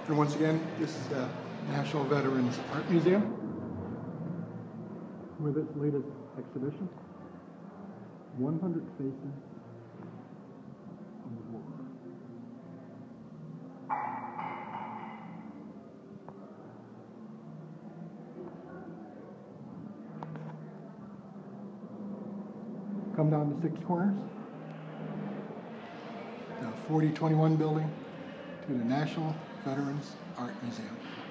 And once again, this is the National Veterans Art Museum with its latest exhibition, 100 Faces of War. Come down to 6 corners, the 4021 building, to the National Veterans Art Museum.